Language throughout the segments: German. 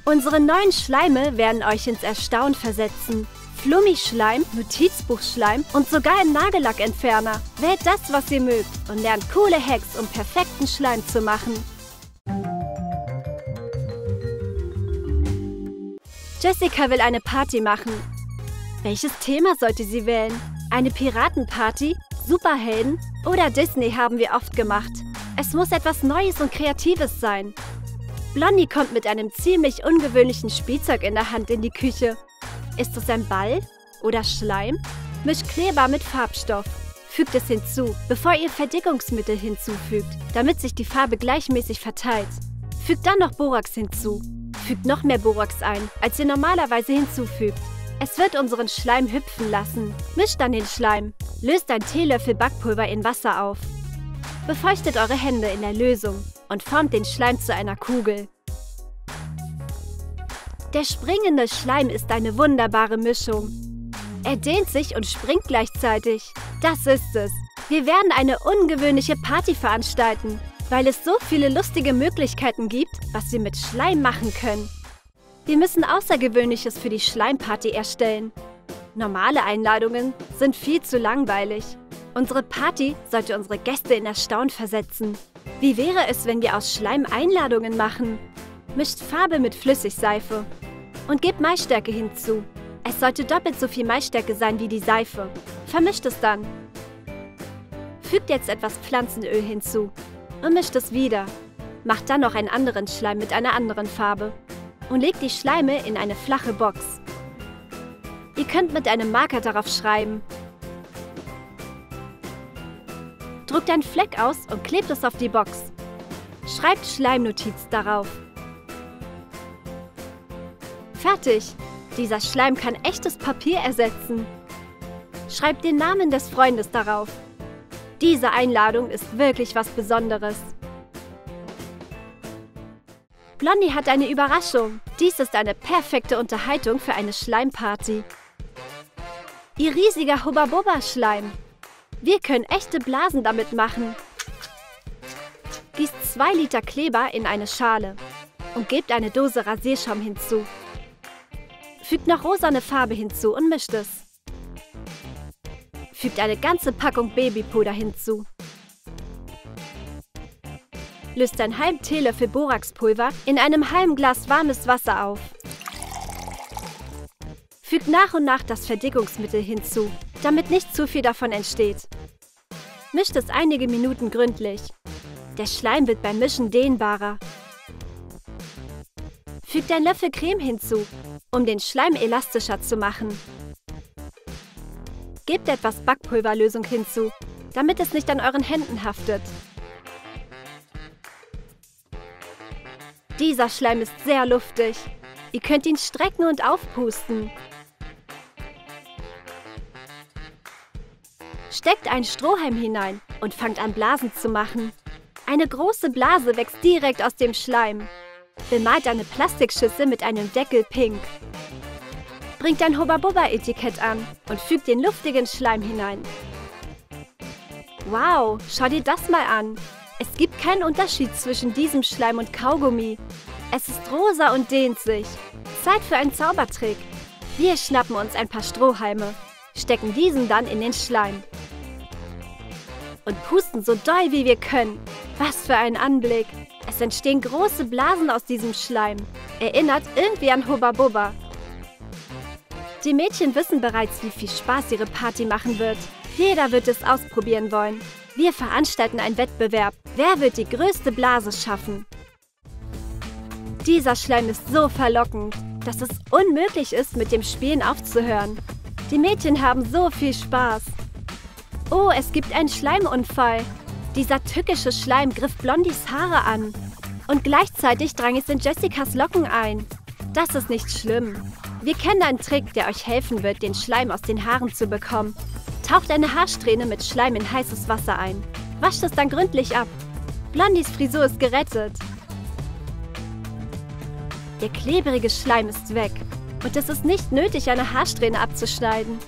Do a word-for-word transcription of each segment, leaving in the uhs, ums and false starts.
Unsere neuen Schleime werden euch ins Erstaunen versetzen. Flummi-Schleim, Notizbuchschleim und sogar ein Nagellackentferner. Wählt das, was ihr mögt und lernt coole Hacks, um perfekten Schleim zu machen. Jessica will eine Party machen. Welches Thema sollte sie wählen? Eine Piratenparty, Superhelden oder Disney haben wir oft gemacht. Es muss etwas Neues und Kreatives sein. Blondie kommt mit einem ziemlich ungewöhnlichen Spielzeug in der Hand in die Küche. Ist es ein Ball oder Schleim? Mischt Kleber mit Farbstoff. Fügt es hinzu, bevor ihr Verdickungsmittel hinzufügt, damit sich die Farbe gleichmäßig verteilt. Fügt dann noch Borax hinzu. Fügt noch mehr Borax ein, als ihr normalerweise hinzufügt. Es wird unseren Schleim hüpfen lassen. Mischt dann den Schleim. Löst einen Teelöffel Backpulver in Wasser auf. Befeuchtet eure Hände in der Lösung und formt den Schleim zu einer Kugel. Der springende Schleim ist eine wunderbare Mischung. Er dehnt sich und springt gleichzeitig. Das ist es. Wir werden eine ungewöhnliche Party veranstalten, weil es so viele lustige Möglichkeiten gibt, was wir mit Schleim machen können. Wir müssen Außergewöhnliches für die Schleimparty erstellen. Normale Einladungen sind viel zu langweilig. Unsere Party sollte unsere Gäste in Erstaunen versetzen. Wie wäre es, wenn wir aus Schleim Einladungen machen? Mischt Farbe mit Flüssigseife und gebt Maisstärke hinzu. Es sollte doppelt so viel Maisstärke sein wie die Seife. Vermischt es dann. Fügt jetzt etwas Pflanzenöl hinzu und mischt es wieder. Macht dann noch einen anderen Schleim mit einer anderen Farbe und legt die Schleime in eine flache Box. Ihr könnt mit einem Marker darauf schreiben. Druckt einen Fleck aus und klebt es auf die Box. Schreibt Schleimnotiz darauf. Fertig! Dieser Schleim kann echtes Papier ersetzen. Schreibt den Namen des Freundes darauf. Diese Einladung ist wirklich was Besonderes. Blondie hat eine Überraschung. Dies ist eine perfekte Unterhaltung für eine Schleimparty. Ihr riesiger Hubba-Bubba-Schleim. Wir können echte Blasen damit machen. Gießt zwei Liter Kleber in eine Schale und gebt eine Dose Rasierschaum hinzu. Fügt noch rosane Farbe hinzu und mischt es. Fügt eine ganze Packung Babypuder hinzu. Löst einen halben Teelöffel Boraxpulver in einem halben Glas warmes Wasser auf. Fügt nach und nach das Verdickungsmittel hinzu, damit nicht zu viel davon entsteht. Mischt es einige Minuten gründlich. Der Schleim wird beim Mischen dehnbarer. Fügt einen Löffel Creme hinzu, um den Schleim elastischer zu machen. Gebt etwas Backpulverlösung hinzu, damit es nicht an euren Händen haftet. Dieser Schleim ist sehr luftig. Ihr könnt ihn strecken und aufpusten. Steckt einen Strohhalm hinein und fangt an, Blasen zu machen. Eine große Blase wächst direkt aus dem Schleim. Bemalt eine Plastikschüssel mit einem Deckel pink. Bringt ein Hubba-Bubba-Etikett an und fügt den luftigen Schleim hinein. Wow, schau dir das mal an. Es gibt keinen Unterschied zwischen diesem Schleim und Kaugummi. Es ist rosa und dehnt sich. Zeit für einen Zaubertrick. Wir schnappen uns ein paar Strohhalme, stecken diesen dann in den Schleim und pusten so doll wie wir können. Was für ein Anblick! Es entstehen große Blasen aus diesem Schleim. Erinnert irgendwie an Hubba Bubba. Die Mädchen wissen bereits, wie viel Spaß ihre Party machen wird. Jeder wird es ausprobieren wollen. Wir veranstalten einen Wettbewerb. Wer wird die größte Blase schaffen? Dieser Schleim ist so verlockend, dass es unmöglich ist, mit dem Spielen aufzuhören. Die Mädchen haben so viel Spaß. Oh, es gibt einen Schleimunfall. Dieser tückische Schleim griff Blondies Haare an. Und gleichzeitig drang es in Jessicas Locken ein. Das ist nicht schlimm. Wir kennen einen Trick, der euch helfen wird, den Schleim aus den Haaren zu bekommen. Taucht eine Haarsträhne mit Schleim in heißes Wasser ein. Wascht es dann gründlich ab. Blondies Frisur ist gerettet. Der klebrige Schleim ist weg. Und es ist nicht nötig, eine Haarsträhne abzuschneiden.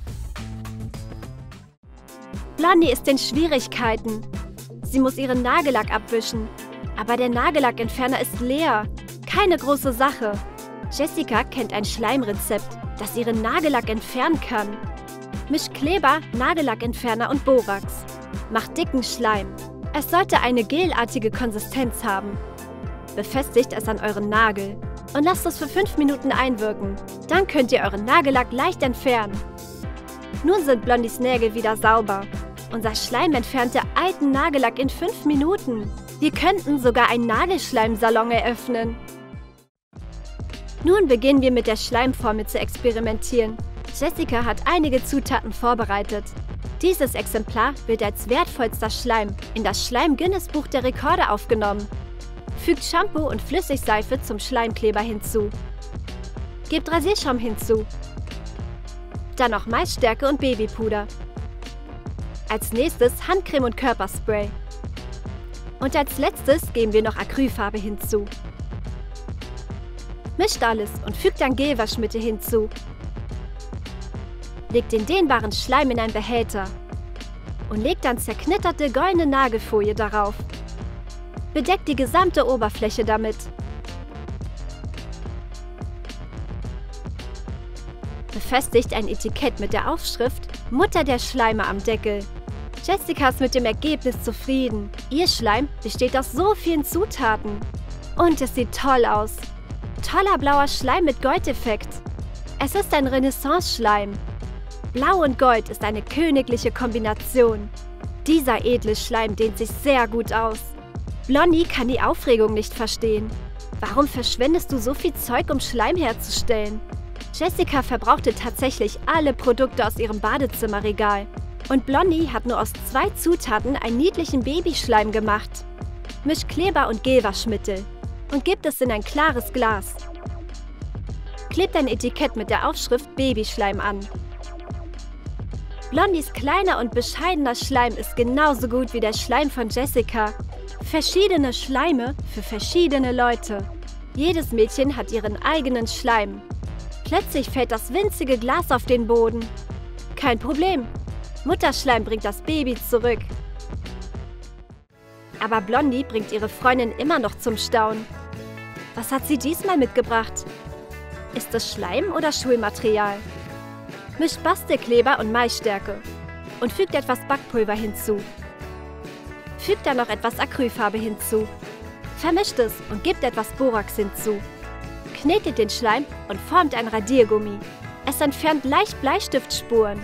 Blondie ist in Schwierigkeiten. Sie muss ihren Nagellack abwischen. Aber der Nagellackentferner ist leer. keine große Sache. Jessica kennt ein Schleimrezept, das ihren Nagellack entfernen kann. Misch Kleber, Nagellackentferner und Borax. Macht dicken Schleim. Es sollte eine gelartige Konsistenz haben. Befestigt es an euren Nagel und lasst es für fünf Minuten einwirken. Dann könnt ihr euren Nagellack leicht entfernen. Nun sind Blondies Nägel wieder sauber. Unser Schleim entfernte alten Nagellack in fünf Minuten. Wir könnten sogar einen Nagelschleimsalon eröffnen. Nun beginnen wir mit der Schleimformel zu experimentieren. Jessica hat einige Zutaten vorbereitet. Dieses Exemplar wird als wertvollster Schleim in das Schleim-Guinness-Buch der Rekorde aufgenommen. Fügt Shampoo und Flüssigseife zum Schleimkleber hinzu. Gebt Rasierschaum hinzu. Dann noch Maisstärke und Babypuder. Als nächstes Handcreme und Körperspray. Und als letztes geben wir noch Acrylfarbe hinzu. Mischt alles und fügt dann Gelwaschmittel hinzu. Legt den dehnbaren Schleim in einen Behälter und legt dann zerknitterte goldene Nagelfolie darauf. Bedeckt die gesamte Oberfläche damit. Befestigt ein Etikett mit der Aufschrift Mutter der Schleime am Deckel. Jessica ist mit dem Ergebnis zufrieden. Ihr Schleim besteht aus so vielen Zutaten. Und es sieht toll aus. Toller blauer Schleim mit Goldeffekt. Es ist ein Renaissance-Schleim. Blau und Gold ist eine königliche Kombination. Dieser edle Schleim dehnt sich sehr gut aus. Blondie kann die Aufregung nicht verstehen. Warum verschwendest du so viel Zeug, um Schleim herzustellen? Jessica verbrauchte tatsächlich alle Produkte aus ihrem Badezimmerregal. Und Blondie hat nur aus zwei Zutaten einen niedlichen Babyschleim gemacht. Misch Kleber und Gelwaschmittel und gebt es in ein klares Glas. Klebt ein Etikett mit der Aufschrift Babyschleim an. Blondies kleiner und bescheidener Schleim ist genauso gut wie der Schleim von Jessica. Verschiedene Schleime für verschiedene Leute. Jedes Mädchen hat ihren eigenen Schleim. Plötzlich fällt das winzige Glas auf den Boden. Kein Problem. Mutterschleim bringt das Baby zurück. Aber Blondie bringt ihre Freundin immer noch zum Staunen. Was hat sie diesmal mitgebracht? Ist es Schleim oder Schulmaterial? Mischt Bastelkleber und Maisstärke und fügt etwas Backpulver hinzu. Fügt dann noch etwas Acrylfarbe hinzu. Vermischt es und gebt etwas Borax hinzu. Knetet den Schleim und formt ein Radiergummi. Es entfernt leicht Bleistiftspuren.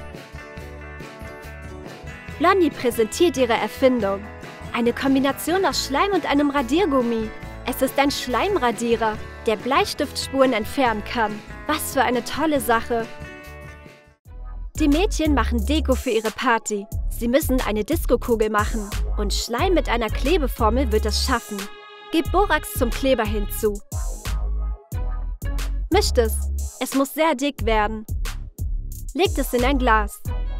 Blondie präsentiert ihre Erfindung. Eine Kombination aus Schleim und einem Radiergummi. Es ist ein Schleimradierer, der Bleistiftspuren entfernen kann. Was für eine tolle Sache! Die Mädchen machen Deko für ihre Party. Sie müssen eine Diskokugel machen. Und Schleim mit einer Klebeformel wird es schaffen. Gebt Borax zum Kleber hinzu. Mischt es. Es muss sehr dick werden. Legt es in ein Glas.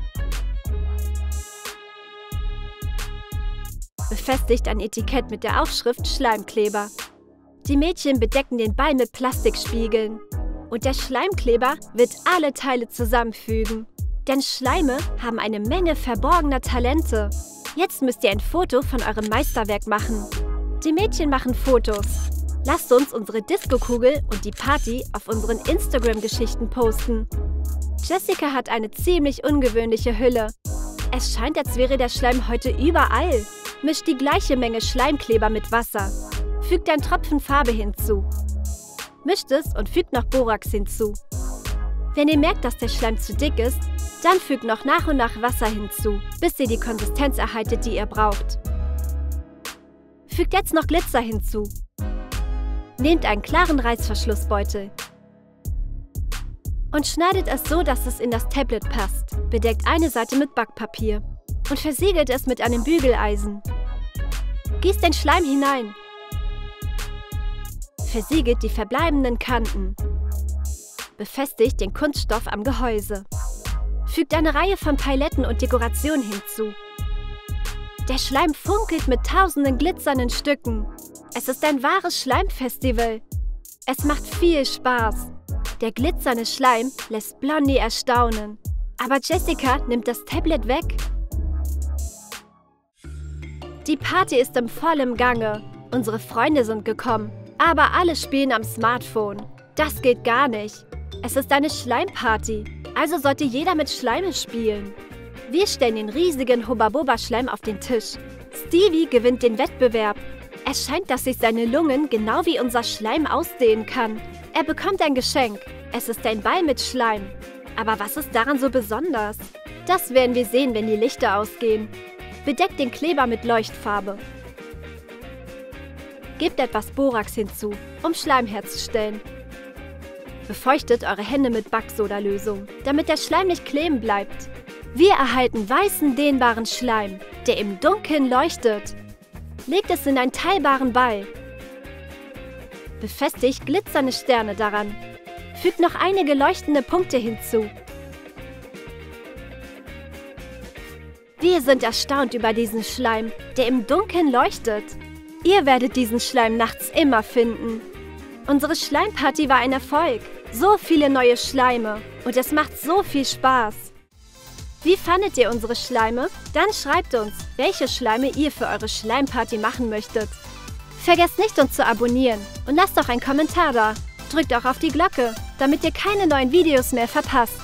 Befestigt ein Etikett mit der Aufschrift Schleimkleber. Die Mädchen bedecken den Ball mit Plastikspiegeln. Und der Schleimkleber wird alle Teile zusammenfügen. Denn Schleime haben eine Menge verborgener Talente. Jetzt müsst ihr ein Foto von eurem Meisterwerk machen. Die Mädchen machen Fotos. Lasst uns unsere Diskokugel und die Party auf unseren Instagram-Geschichten posten. Jessica hat eine ziemlich ungewöhnliche Hülle. Es scheint, als wäre der Schleim heute überall. Mischt die gleiche Menge Schleimkleber mit Wasser. Fügt einen Tropfen Farbe hinzu. Mischt es und fügt noch Borax hinzu. Wenn ihr merkt, dass der Schleim zu dick ist, dann fügt noch nach und nach Wasser hinzu, bis ihr die Konsistenz erhaltet, die ihr braucht. Fügt jetzt noch Glitzer hinzu. Nehmt einen klaren Reißverschlussbeutel und schneidet es so, dass es in das Tablet passt. Bedeckt eine Seite mit Backpapier und versiegelt es mit einem Bügeleisen. Gießt den Schleim hinein. Versiegelt die verbleibenden Kanten. Befestigt den Kunststoff am Gehäuse. Fügt eine Reihe von Paletten und Dekorationen hinzu. Der Schleim funkelt mit tausenden glitzernden Stücken. Es ist ein wahres Schleimfestival. Es macht viel Spaß. Der glitzernde Schleim lässt Blondie erstaunen. Aber Jessica nimmt das Tablet weg. Die Party ist im vollen Gange. Unsere Freunde sind gekommen. Aber alle spielen am Smartphone. Das geht gar nicht. Es ist eine Schleimparty, also sollte jeder mit Schleime spielen. Wir stellen den riesigen Hubba-Bubba-Schleim auf den Tisch. Stevie gewinnt den Wettbewerb. Es scheint, dass sich seine Lungen genau wie unser Schleim ausdehnen kann. Er bekommt ein Geschenk. Es ist ein Ball mit Schleim. Aber was ist daran so besonders? Das werden wir sehen, wenn die Lichter ausgehen. Bedeckt den Kleber mit Leuchtfarbe. Gebt etwas Borax hinzu, um Schleim herzustellen. Befeuchtet eure Hände mit Backsodalösung, damit der Schleim nicht kleben bleibt. Wir erhalten weißen, dehnbaren Schleim, der im Dunkeln leuchtet. Legt es in einen teilbaren Ball. Befestigt glitzernde Sterne daran. Fügt noch einige leuchtende Punkte hinzu. Wir sind erstaunt über diesen Schleim, der im Dunkeln leuchtet. Ihr werdet diesen Schleim nachts immer finden. Unsere Schleimparty war ein Erfolg. So viele neue Schleime und es macht so viel Spaß. Wie fandet ihr unsere Schleime? Dann schreibt uns, welche Schleime ihr für eure Schleimparty machen möchtet. Vergesst nicht, uns zu abonnieren und lasst doch einen Kommentar da. Drückt auch auf die Glocke, damit ihr keine neuen Videos mehr verpasst.